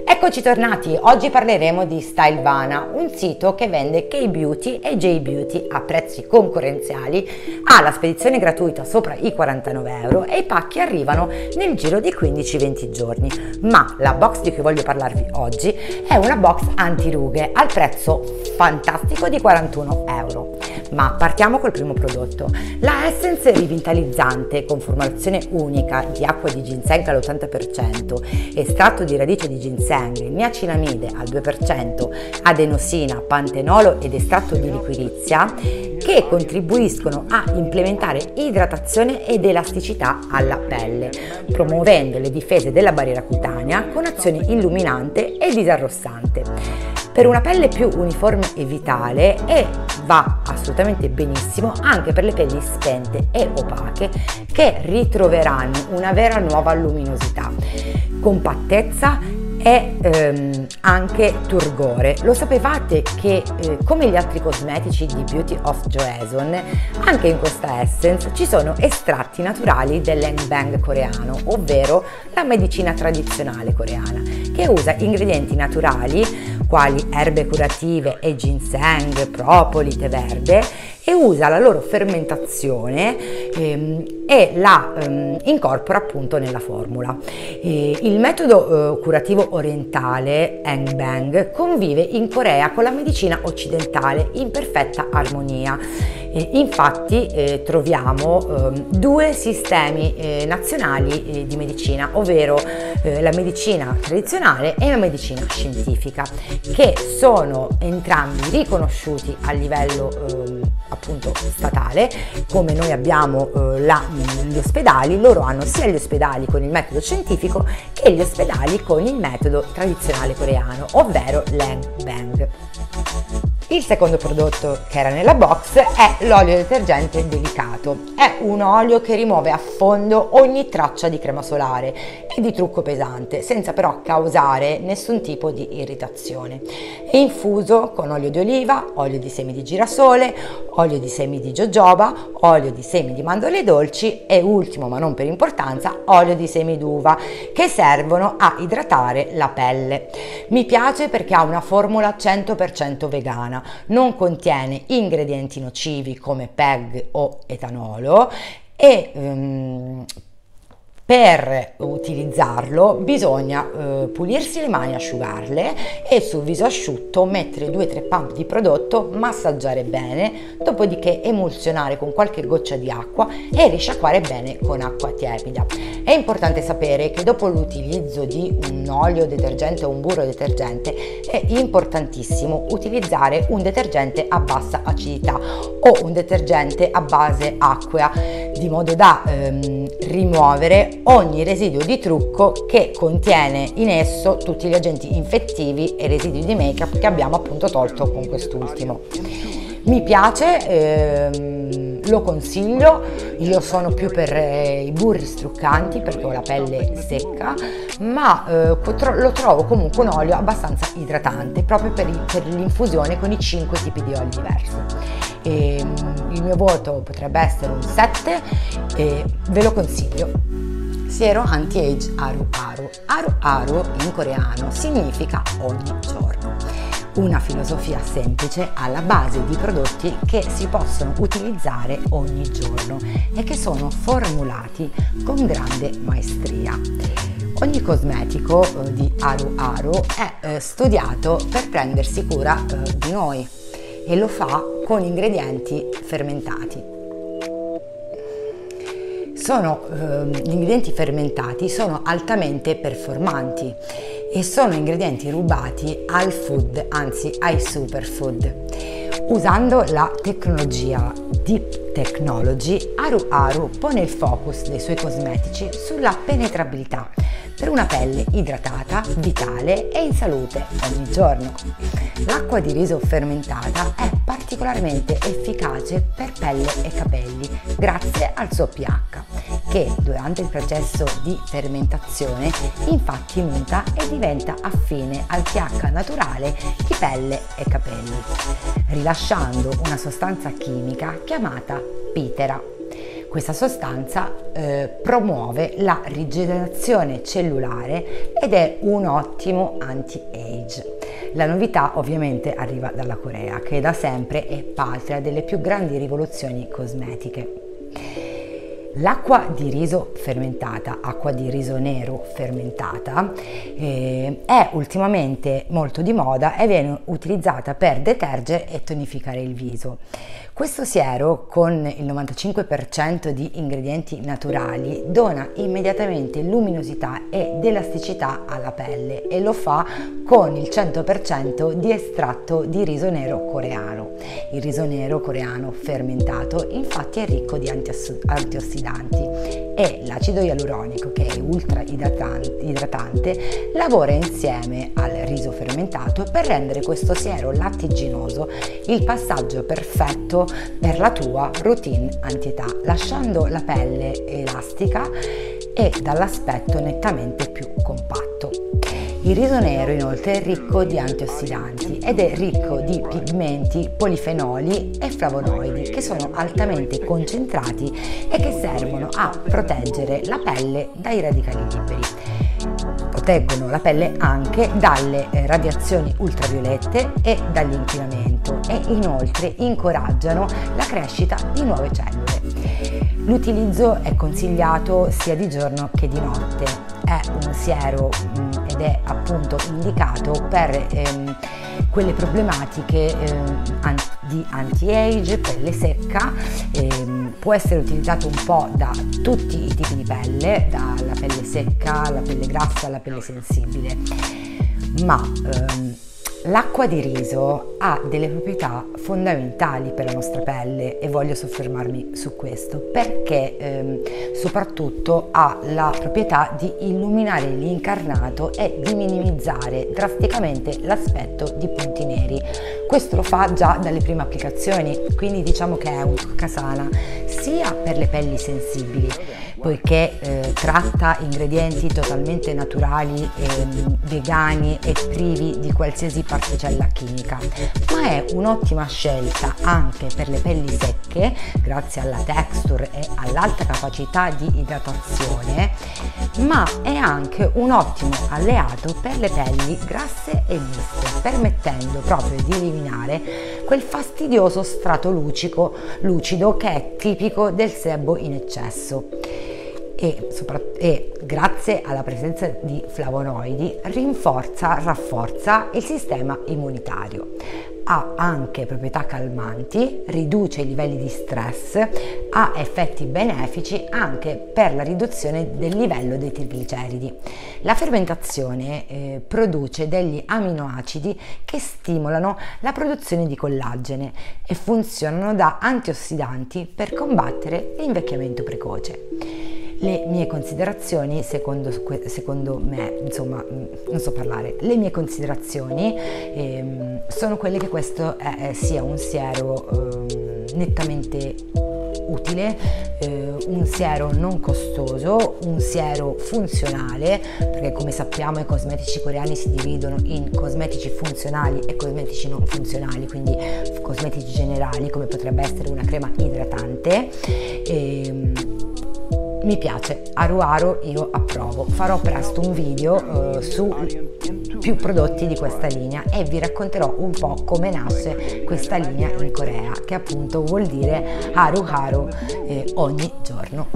Eccoci tornati, oggi parleremo di Stylevana, un sito che vende K-Beauty e J-Beauty a prezzi concorrenziali, ha la spedizione gratuita sopra i 49 euro e i pacchi arrivano nel giro di 15-20 giorni. Ma la box di cui voglio parlarvi oggi è una box antirughe al prezzo fantastico di 41 euro. Ma partiamo col primo prodotto, la Essence Rivitalizzante con formulazione unica di acqua di ginseng all'80%, estratto di radice di ginseng, niacinamide al 2%, adenosina, pantenolo ed estratto di liquirizia che contribuiscono a implementare idratazione ed elasticità alla pelle, promuovendo le difese della barriera cutanea con azione illuminante e disarrossante. Per una pelle più uniforme e vitale va assolutamente benissimo anche per le pelli spente e opache che ritroveranno una vera nuova luminosità, compattezza e anche turgore. Lo sapevate che come gli altri cosmetici di Beauty of Joseon, anche in questa Essence ci sono estratti naturali dell'Henbang coreano, ovvero la medicina tradizionale coreana, che usa ingredienti naturali quali erbe curative e ginseng, propoli, tè verde, e usa la loro fermentazione e la incorpora appunto nella formula. Il metodo curativo orientale Henbang convive in Corea con la medicina occidentale in perfetta armonia. Infatti troviamo due sistemi nazionali di medicina, ovvero la medicina tradizionale e la medicina scientifica, che sono entrambi riconosciuti a livello appunto statale. Come noi abbiamo gli ospedali, loro hanno sia gli ospedali con il metodo scientifico che gli ospedali con il metodo tradizionale coreano, ovvero l'Henbang. Il secondo prodotto che era nella box è l'olio detergente delicato. È un olio che rimuove a fondo ogni traccia di crema solare e di trucco pesante, senza però causare nessun tipo di irritazione. È infuso con olio di oliva, olio di semi di girasole, olio di semi di jojoba, olio di semi di mandorle dolci e, ultimo ma non per importanza, olio di semi d'uva, che servono a idratare la pelle. Mi piace perché ha una formula 100% vegana, non contiene ingredienti nocivi come PEG o etanolo e per utilizzarlo bisogna pulirsi le mani, asciugarle e sul viso asciutto mettere 2-3 pump di prodotto, massaggiare bene, dopodiché emulsionare con qualche goccia di acqua e risciacquare bene con acqua tiepida. È importante sapere che dopo l'utilizzo di un olio detergente o un burro detergente è importantissimo utilizzare un detergente a bassa acidità o un detergente a base acquea, di modo da rimuovere ogni residuo di trucco che contiene in esso tutti gli agenti infettivi e residui di make-up che abbiamo appunto tolto con quest'ultimo. Mi piace, lo consiglio, io sono più per i burri struccanti perché ho la pelle secca, ma lo trovo comunque un olio abbastanza idratante proprio per l'infusione con i 5 tipi di olio diversi. Il mio voto potrebbe essere un 7 e ve lo consiglio. Siero Anti-Age Aru Aru. Aru Aru in coreano significa ogni giorno. Una filosofia semplice alla base di prodotti che si possono utilizzare ogni giorno e che sono formulati con grande maestria. Ogni cosmetico di Aru Aru è studiato per prendersi cura di noi e lo fa con ingredienti fermentati. Gli ingredienti fermentati sono altamente performanti e sono ingredienti rubati al food, anzi ai superfood. Usando la tecnologia Deep Technology, Aru Aru pone il focus dei suoi cosmetici sulla penetrabilità per una pelle idratata, vitale e in salute ogni giorno. L'acqua di riso fermentata è particolarmente efficace per pelle e capelli grazie al suo pH, che durante il processo di fermentazione infatti muta e diventa affine al pH naturale di pelle e capelli, rilasciando una sostanza chimica chiamata pitera. Questa sostanza promuove la rigenerazione cellulare ed è un ottimo anti-age. La novità ovviamente arriva dalla Corea, che da sempre è patria delle più grandi rivoluzioni cosmetiche. L'acqua di riso fermentata, acqua di riso nero fermentata, è ultimamente molto di moda e viene utilizzata per detergere e tonificare il viso. Questo siero, con il 95% di ingredienti naturali, dona immediatamente luminosità ed elasticità alla pelle e lo fa con il 100% di estratto di riso nero coreano. Il riso nero coreano fermentato infatti è ricco di antiossidanti e l'acido ialuronico, che è ultra idratante, lavora insieme al riso fermentato per rendere questo siero lattiginoso il passaggio perfetto per la tua routine anti-età, lasciando la pelle elastica e dall'aspetto nettamente più compatto. Il riso nero inoltre è ricco di antiossidanti ed è ricco di pigmenti, polifenoli e flavonoidi che sono altamente concentrati e che servono a proteggere la pelle dai radicali liberi. Proteggono la pelle anche dalle radiazioni ultraviolette e dall'inquinamento e inoltre incoraggiano la crescita di nuove cellule. L'utilizzo è consigliato sia di giorno che di notte. È un siero ed è appunto indicato per quelle problematiche di anti-age, pelle secca. Può essere utilizzato un po' da tutti i tipi di pelle, dalla pelle secca alla pelle grassa alla pelle sensibile, ma l'acqua di riso ha delle proprietà fondamentali per la nostra pelle e voglio soffermarmi su questo perché soprattutto ha la proprietà di illuminare l'incarnato e di minimizzare drasticamente l'aspetto di punti neri. Questo lo fa già dalle prime applicazioni, quindi diciamo che è un toccasana sia per le pelli sensibili, poiché tratta ingredienti totalmente naturali, vegani e privi di qualsiasi particella chimica, ma è un'ottima scelta anche per le pelli secche grazie alla texture e all'alta capacità di idratazione, ma è anche un ottimo alleato per le pelli grasse e miste, permettendo proprio di eliminare quel fastidioso strato lucido che è tipico del sebo in eccesso. E grazie alla presenza di flavonoidi rafforza il sistema immunitario. Ha anche proprietà calmanti, riduce i livelli di stress, ha effetti benefici anche per la riduzione del livello dei trigliceridi. La fermentazione produce degli aminoacidi che stimolano la produzione di collagene e funzionano da antiossidanti per combattere l'invecchiamento precoce. Le mie considerazioni, secondo me, insomma, non so parlare, le mie considerazioni sono quelle che questo sia un siero nettamente utile, un siero non costoso, un siero funzionale, perché come sappiamo i cosmetici coreani si dividono in cosmetici funzionali e cosmetici non funzionali, quindi cosmetici generali come potrebbe essere una crema idratante. Mi piace, Haru Haru io approvo. Farò presto un video su più prodotti di questa linea e vi racconterò un po' come nasce questa linea in Corea, che appunto vuol dire Haru Haru ogni giorno.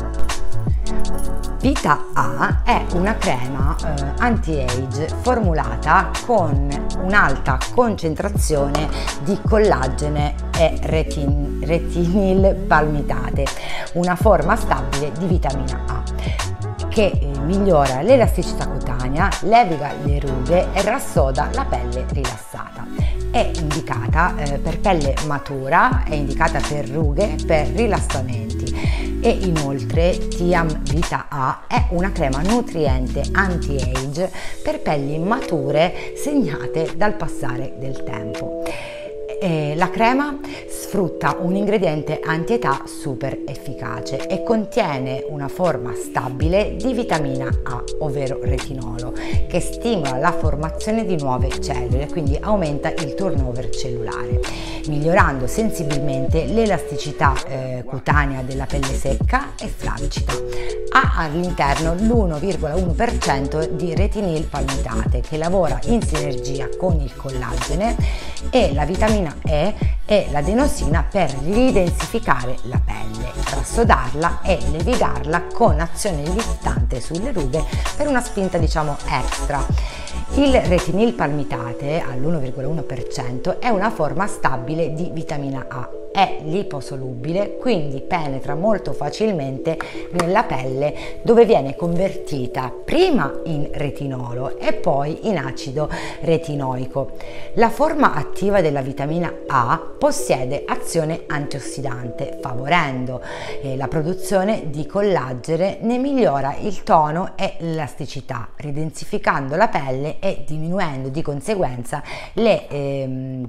Vita A è una crema anti-age formulata con un'alta concentrazione di collagene e retinil palmitate, una forma stabile di vitamina A che migliora l'elasticità cutanea, leviga le rughe e rassoda la pelle rilassata. È indicata per pelle matura, è indicata per rughe, per rilassamenti e inoltre Tiam Vita A è una crema nutriente anti-age per pelli mature segnate dal passare del tempo. La crema sfrutta un ingrediente anti-età super efficace e contiene una forma stabile di vitamina A, ovvero retinolo, che stimola la formazione di nuove cellule, quindi aumenta il turnover cellulare, migliorando sensibilmente l'elasticità cutanea della pelle secca e flaccida. Ha all'interno l'1,1% di retinil palmitate, che lavora in sinergia con il collagene e la vitamina E e l'adenosina per ridensificare la pelle, rassodarla e levigarla con azione liftante sulle rughe per una spinta extra. Il retinil palmitate all'1,1% è una forma stabile di vitamina A. È liposolubile, quindi penetra molto facilmente nella pelle, dove viene convertita prima in retinolo e poi in acido retinoico. La forma attiva della vitamina A possiede azione antiossidante, favorendo la produzione di collagene, ne migliora il tono e l'elasticità, ridensificando la pelle e diminuendo di conseguenza le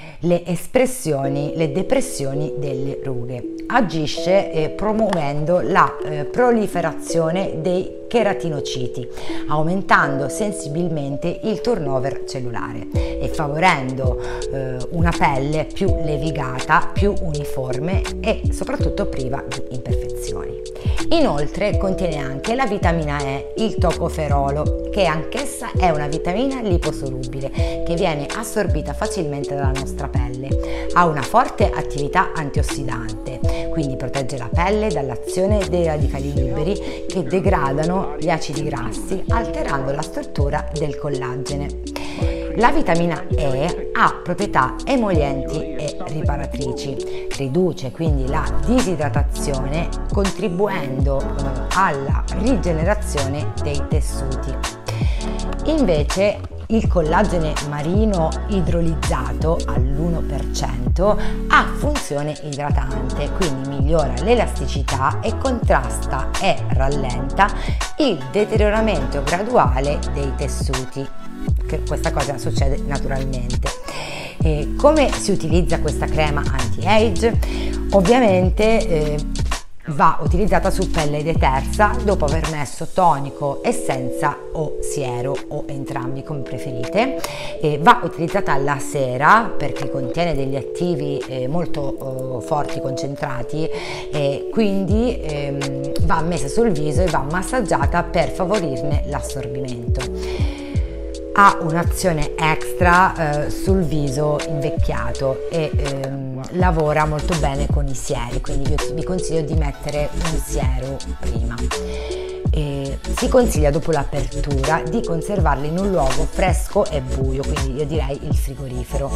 depressioni delle rughe. Agisce promuovendo la proliferazione dei cheratinociti, aumentando sensibilmente il turnover cellulare e favorendo una pelle più levigata, più uniforme e soprattutto priva di imperfezioni. Inoltre contiene anche la vitamina E, il tocoferolo, che anch'essa è una vitamina liposolubile che viene assorbita facilmente dalla nostra pelle. Ha una forte attività antiossidante, quindi protegge la pelle dall'azione dei radicali liberi che degradano gli acidi grassi, alterando la struttura del collagene. La vitamina E ha proprietà emolienti e riparatrici, riduce quindi la disidratazione contribuendo alla rigenerazione dei tessuti. Invece il collagene marino idrolizzato all'1% ha funzione idratante, quindi migliora l'elasticità e contrasta e rallenta il deterioramento graduale dei tessuti. Questa cosa succede naturalmente. Come si utilizza questa crema anti-age? Ovviamente va utilizzata su pelle detersa dopo aver messo tonico, essenza o siero o entrambi come preferite. Va utilizzata la sera perché contiene degli attivi molto forti, concentrati, quindi va messa sul viso e va massaggiata per favorirne l'assorbimento. Ha un'azione extra sul viso invecchiato e lavora molto bene con i sieri, quindi vi consiglio di mettere un siero prima. Si consiglia dopo l'apertura di conservarli in un luogo fresco e buio, quindi io direi il frigorifero.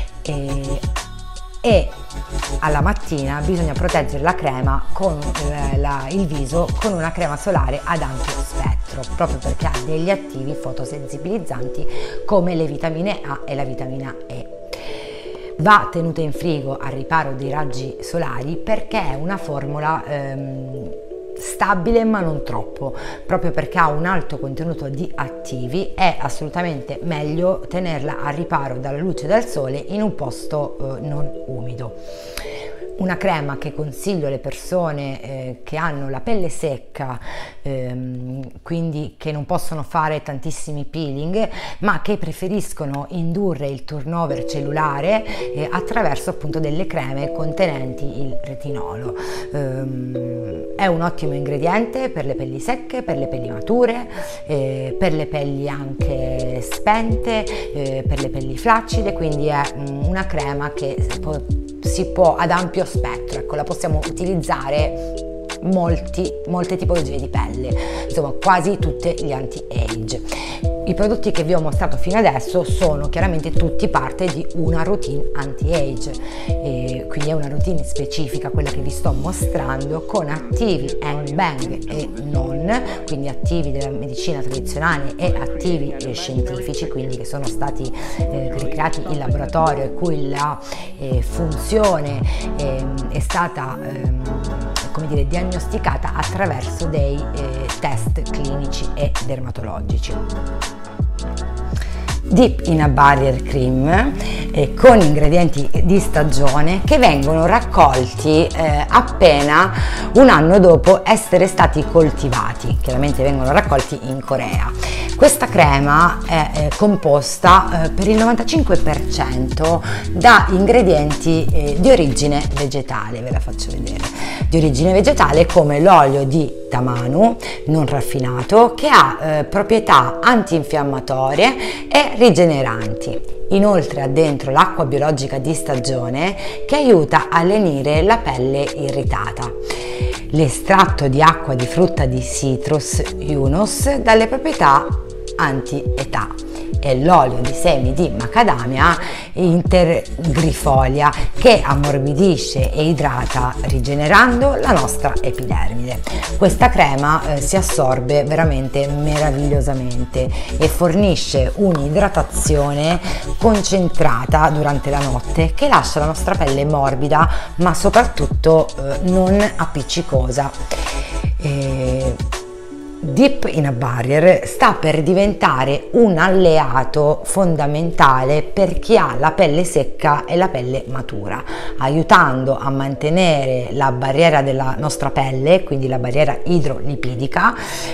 E alla mattina bisogna proteggere la crema con il viso con una crema solare ad ampio spettro, proprio perché ha degli attivi fotosensibilizzanti come le vitamine A e la vitamina E. Va tenuta in frigo al riparo dei raggi solari perché è una formula stabile ma non troppo, proprio perché ha un alto contenuto di attivi. È assolutamente meglio tenerla al riparo dalla luce del sole in un posto non umido. Una crema che consiglio alle persone che hanno la pelle secca, quindi che non possono fare tantissimi peeling, ma che preferiscono indurre il turnover cellulare attraverso appunto delle creme contenenti il retinolo. È un ottimo ingrediente per le pelli secche, per le pelli mature, per le pelli anche spente, per le pelli flaccide, quindi è una crema che si può ad ampio spettro, ecco, la possiamo utilizzare molte tipologie di pelle, insomma quasi tutte gli anti-age. I prodotti che vi ho mostrato fino adesso sono chiaramente tutti parte di una routine anti-age, quindi è una routine specifica quella che vi sto mostrando, con attivi hang bang e non, quindi attivi della medicina tradizionale e attivi scientifici, quindi che sono stati ricreati in laboratorio e cui la funzione è stata come dire, diagnosticata attraverso dei test clinici e dermatologici. Deep in a Barrier Cream con ingredienti di stagione che vengono raccolti appena un anno dopo essere stati coltivati. Chiaramente vengono raccolti in Corea. Questa crema è composta per il 95% da ingredienti di origine vegetale, ve la faccio vedere, di origine vegetale, come l'olio di tamanu non raffinato, che ha proprietà antinfiammatorie e rigeneranti. Inoltre ha dentro l'acqua biologica di stagione che aiuta a lenire la pelle irritata. L'estratto di acqua di frutta di Citrus Yunus dalle proprietà anti-età e l'olio di semi di macadamia intergrifolia che ammorbidisce e idrata rigenerando la nostra epidermide. Questa crema si assorbe veramente meravigliosamente e fornisce un'idratazione concentrata durante la notte che lascia la nostra pelle morbida ma soprattutto non appiccicosa. Deep in a Barrier sta per diventare un alleato fondamentale per chi ha la pelle secca e la pelle matura, aiutando a mantenere la barriera della nostra pelle, quindi la barriera idrolipidica,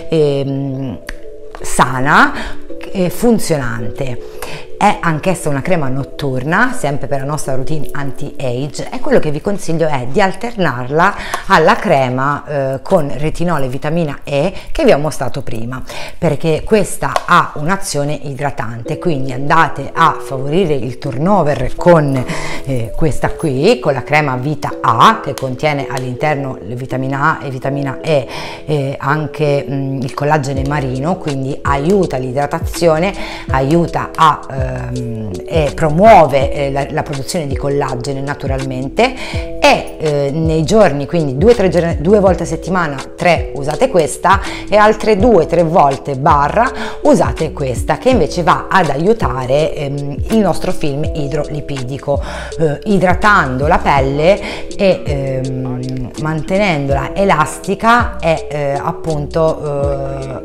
sana e funzionante. È anch'essa una crema notturna, sempre per la nostra routine anti-age, e quello che vi consiglio è di alternarla alla crema con retinolo e vitamina E che vi ho mostrato prima, perché questa ha un'azione idratante, quindi andate a favorire il turnover con questa qui, con la crema Vita A, che contiene all'interno le vitamina A e vitamina E, anche il collagene marino, quindi aiuta l'idratazione, aiuta a e promuove la produzione di collagene naturalmente, e nei giorni, quindi 2 volte a settimana, 3 usate questa e altre 2-3 volte usate questa, che invece va ad aiutare il nostro film idrolipidico, idratando la pelle e mantenendola elastica e appunto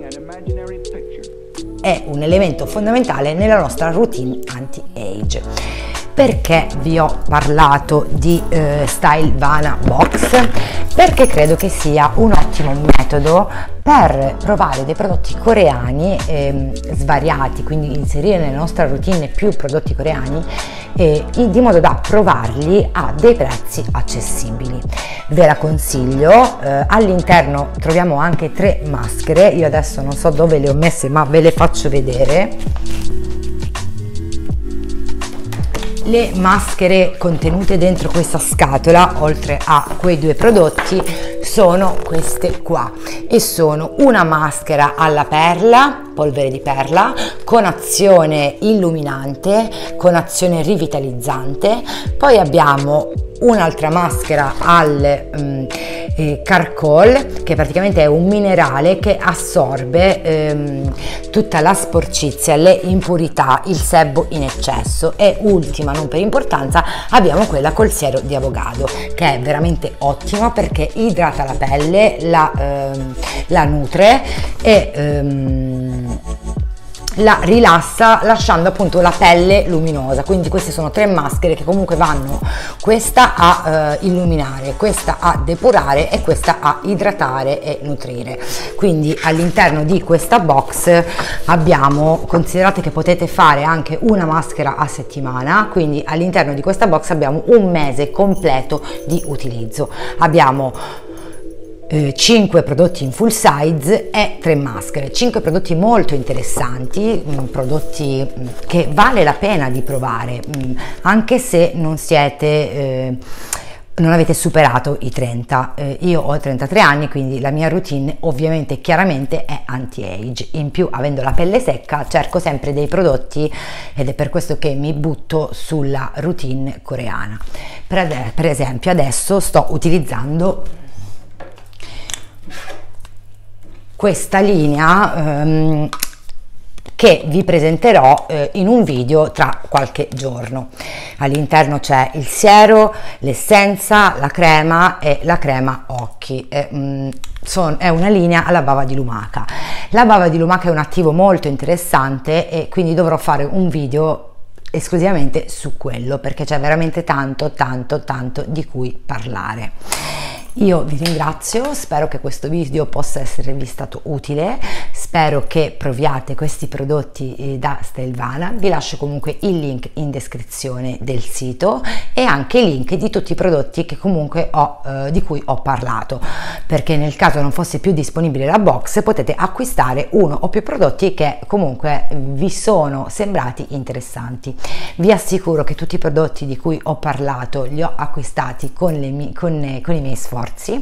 è un elemento fondamentale nella nostra routine anti-age. Perché vi ho parlato di Stylevana Box? Perché credo che sia un ottimo metodo per provare dei prodotti coreani svariati, quindi inserire nella nostra routine più prodotti coreani di modo da provarli a dei prezzi accessibili. Ve la consiglio. All'interno troviamo anche 3 maschere, io adesso non so dove le ho messe ma ve le faccio vedere. Le maschere contenute dentro questa scatola, oltre a quei 2 prodotti, sono queste qua, e sono una maschera alla perla, polvere di perla, con azione illuminante, con azione rivitalizzante. Poi abbiamo un'altra maschera al charcoal, che praticamente è un minerale che assorbe tutta la sporcizia, le impurità, il sebo in eccesso. E ultima, non per importanza, abbiamo quella col siero di avogado, che è veramente ottima perché idrata la pelle, la nutre e la rilassa, lasciando appunto la pelle luminosa. Quindi queste sono 3 maschere che comunque vanno, questa a illuminare, questa a depurare e questa a idratare e nutrire. Quindi all'interno di questa box abbiamo, considerate che potete fare anche una maschera a settimana, quindi all'interno di questa box abbiamo un mese completo di utilizzo. Abbiamo 5 prodotti in full size e 3 maschere, 5 prodotti molto interessanti, prodotti che vale la pena di provare, anche se non avete superato i 30. Io ho 33 anni, quindi la mia routine ovviamente chiaramente è anti-age. In più, avendo la pelle secca, cerco sempre dei prodotti, ed è per questo che mi butto sulla routine coreana. Per esempio adesso sto utilizzando questa linea che vi presenterò in un video tra qualche giorno. All'interno c'è il siero, l'essenza, la crema e la crema occhi. È una linea alla bava di lumaca. La bava di lumaca è un attivo molto interessante e quindi dovrò fare un video esclusivamente su quello, perché c'è veramente tanto di cui parlare. Io vi ringrazio, spero che questo video possa esservi stato utile, spero che proviate questi prodotti da Stelvana. Vi lascio comunque il link in descrizione del sito e anche il link di tutti i prodotti che comunque di cui ho parlato, perché nel caso non fosse più disponibile la box potete acquistare uno o più prodotti che comunque vi sono sembrati interessanti. Vi assicuro che tutti i prodotti di cui ho parlato li ho acquistati con i miei sforzi.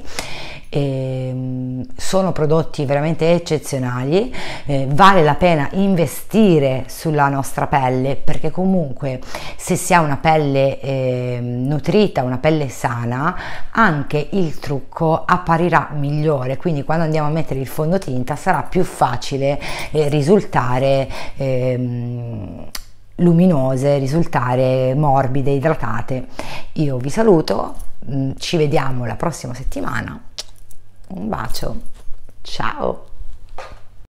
Sono prodotti veramente eccezionali, vale la pena investire sulla nostra pelle, perché comunque se si ha una pelle nutrita, una pelle sana, anche il trucco apparirà migliore, quindi quando andiamo a mettere il fondotinta sarà più facile risultare luminose, risultare morbide, idratate. Io vi saluto, ci vediamo la prossima settimana, un bacio, ciao!